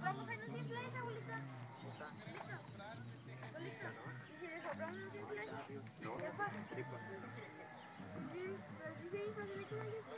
soplamos ahí no simple esa, abuelita. ¿Listo? ¿Listo? ¿Y si le soplamos no simple? No, ¿Qué pasa? sí, pues. Sí, pero dice ahí, para que le echen ahí.